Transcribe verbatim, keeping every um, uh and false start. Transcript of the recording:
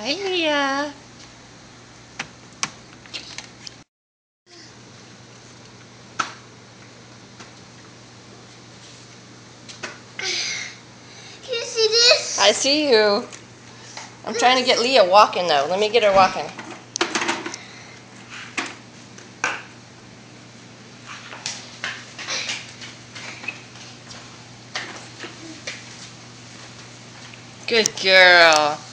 Hi, Leah. Can you see this? I see you. I'm trying to get Leah walking though. Let me get her walking. Good girl.